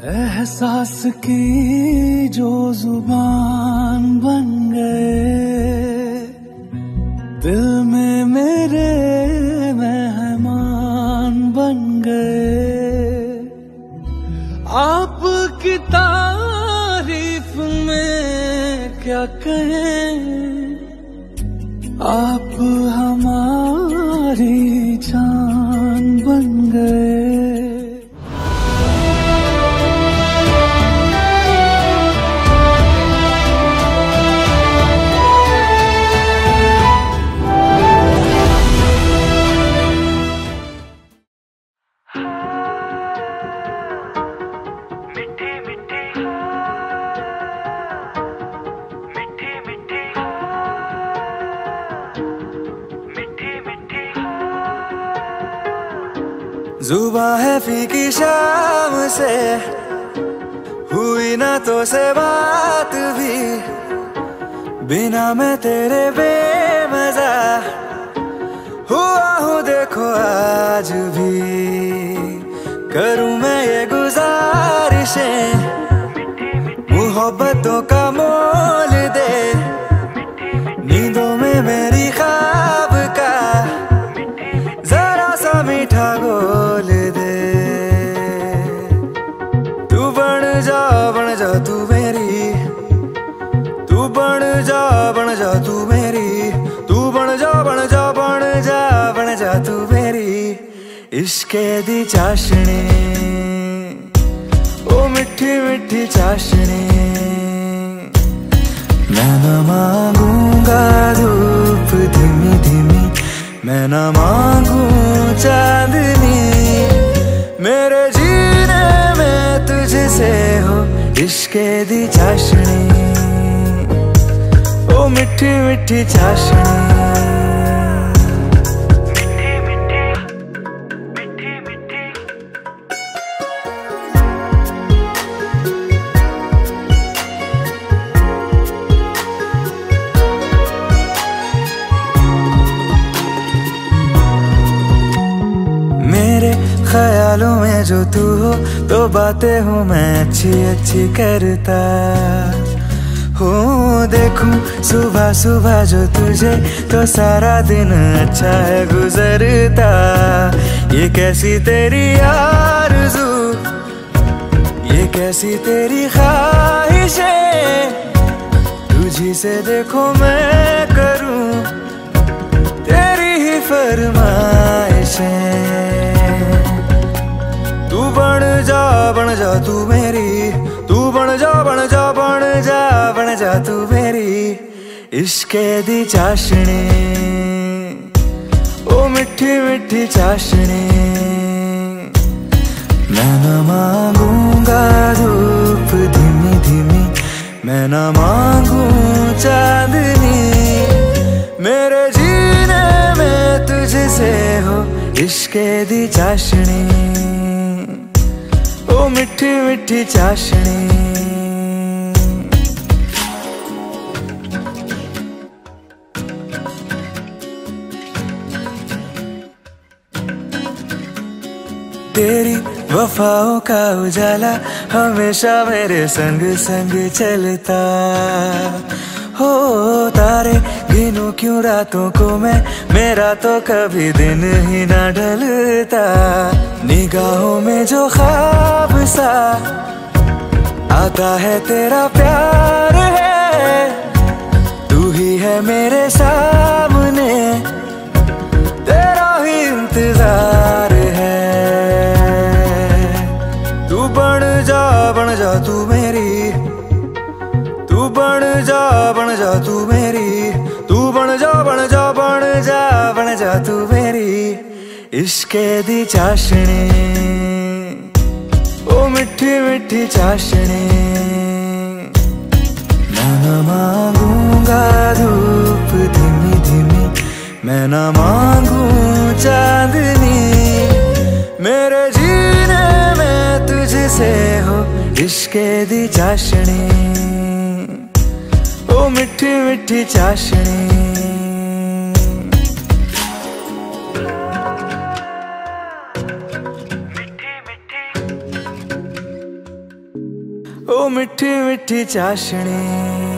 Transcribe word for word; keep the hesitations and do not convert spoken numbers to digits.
एहसास की जो जुबान बन गए, दिल में मेरे मेहमान बन गए। आपकी तारीफ में क्या कहें, आप हमारी जान बन गए। जुबां है फीकी शाम से, हुई ना तो से बात भी, बिना मैं तेरे बेमज़ा हुआ हूँ देखो आज भी। करूँ मैं ये गुजारिशें, मोहब्बतों का मोल दे, नींदों में मेरी ख्वाब का जरा सा मीठा घोल दे। तू बन जा बन जा तू मेरी, तू बन जा बन जा तू मेरी, तू बन जा बन जा बन जा बन जा तू मेरी। इश्के दी चाशनी ओ मिठी मिठी चाशनी, मैं न मांगूंगा धूप धीमी धीमी, मैं न मांगू चांदनी, मेरे जीने में तुझसे हो इश्के दी चाशनी, ओ मिठी मिठी चाशनी। ख्यालों में जो तू हो तो बातें हूँ मैं अच्छी अच्छी करता हूँ। देखूं सुबह सुबह जो तुझे तो सारा दिन अच्छा है गुजरता। ये कैसी तेरी आरज़ू, ये कैसी तेरी ख्वाहिशें, तुझी से देखो मैं करूँ तेरी ही फरमाइशें। तू बन जा बन जा तू मेरी, तू बन जा बन जा बन जा बन जा तू मेरी। इश्के दी चाशनी ओ मिठी मिठी चाशनी, मैं न मांगूंगा धूप धीमी धीमी, मैं न मांगू चांदनी, मेरे जीने में तुझसे हो इश्के दी चाशनी, ओ मिठी मिठी चाशनी। तेरी वफाओं का उजाला हमेशा मेरे संग संग चलता हो। तारे गिनूं क्यों रातों को मैं, मेरा तो कभी दिन ही ना ढलता। निगाहों में जो ख्वाब सा आता है तेरा प्यार है, तू ही है मेरे सामने, तेरा ही इंतजार है। तू बन जा बन जा तू मेरी, तू बन जा बन जा तू मेरी, तू बन जा बन जा बन जा बन जा तू मेरी। इश्के दी चाशनी ओ मिठी मिठी चाशनी, मैं न मांगूंगा धूप धीमी धीमी, मैं न मांगू चांदनी, मेरे जीने में तुझसे हो इश्के दी चाशनी, ओ मिठी मिठी चाशनी। ओ मिठी मिठी चाशनी।